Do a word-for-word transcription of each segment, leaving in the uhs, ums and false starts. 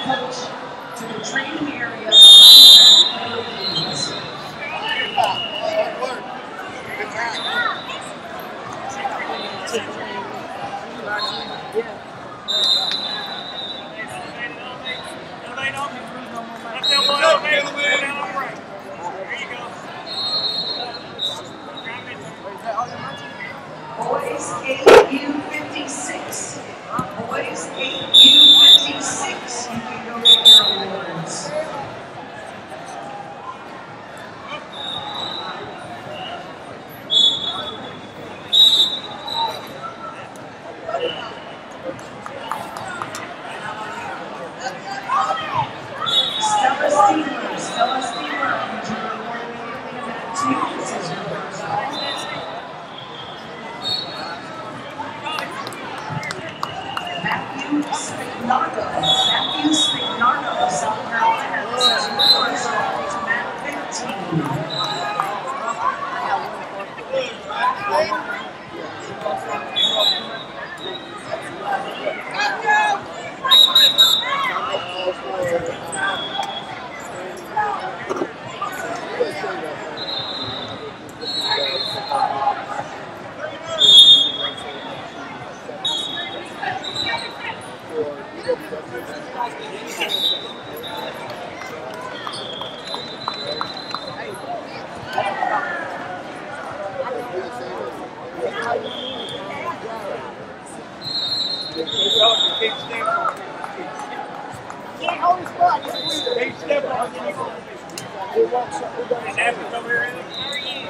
coach to the training area. Boys eight U fifty-six. Boys eight U fifty-six. You can go get your awards. Stella Steeler. Stella Steeler. Would you report anything in that too? This is your first time. Matthew Spignardo. Matthew Spignardo of South Carolina. This is your first round to Matt fifteen. Can't always spot. Hey, step on. We want something. Come here. How are you?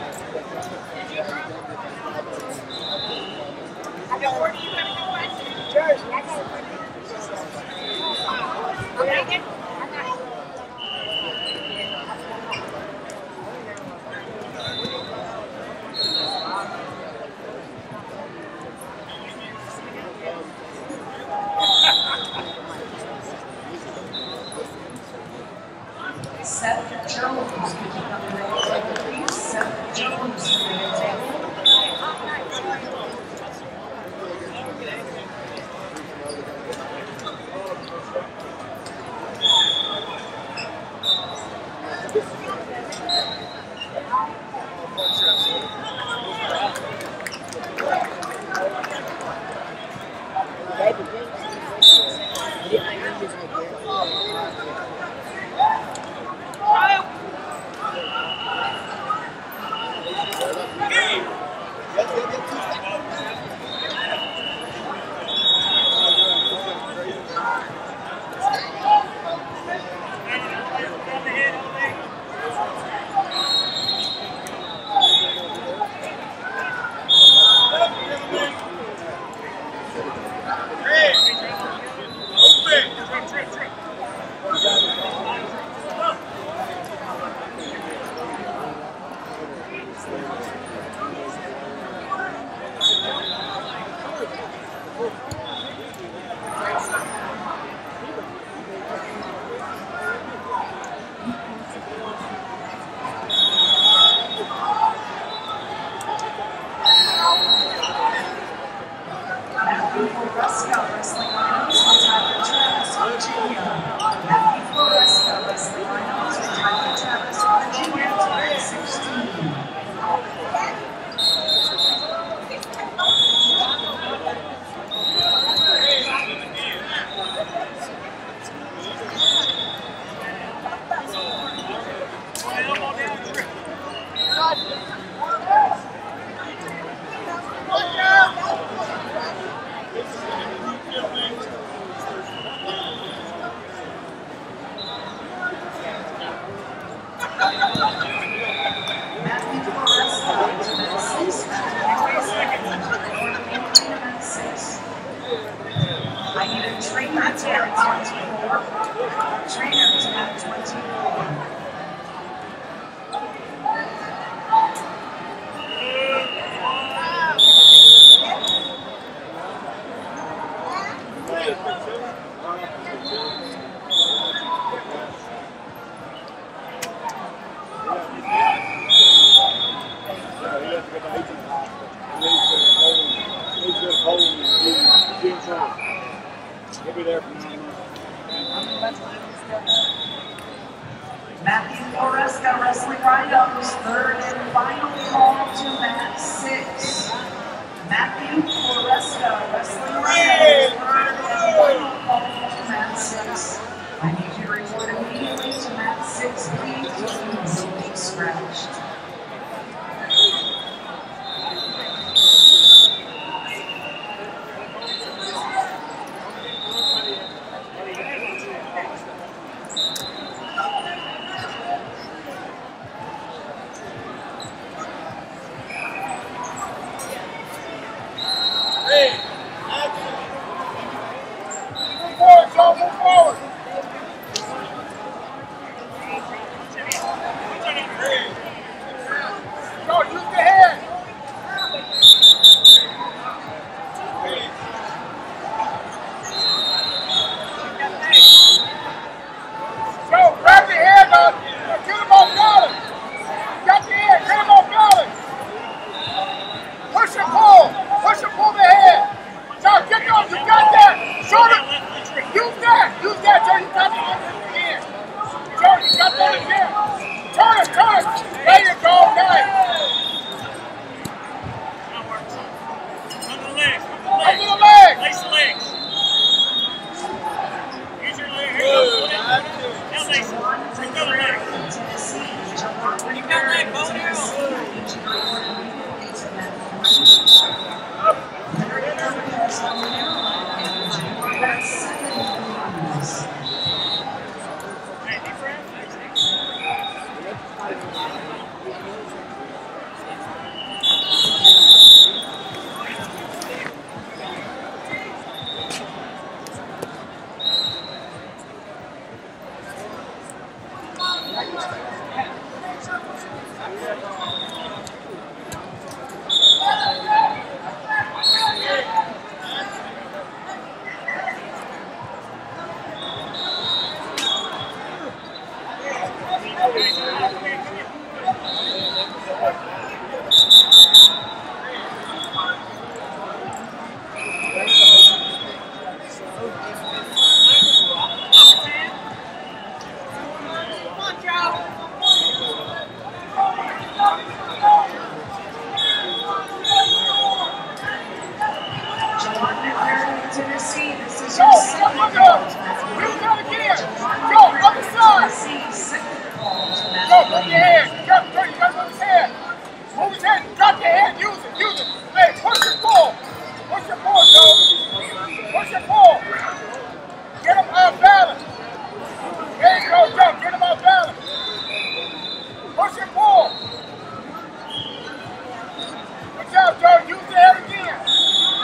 I got where do you have a question? Jersey. I got a question. I'm making. I got it. Seth Jones, could you come to the table, please? Seth Jones to the table. Open! Matthew Floresca, Wrestling Rhinos, third and final call to mat six. Matthew Floresca, Wrestling Rhinos, third and final call to mat six. I need you to report immediately to mat six, please, or you will be scratched.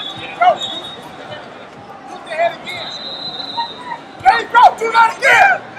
Do that again!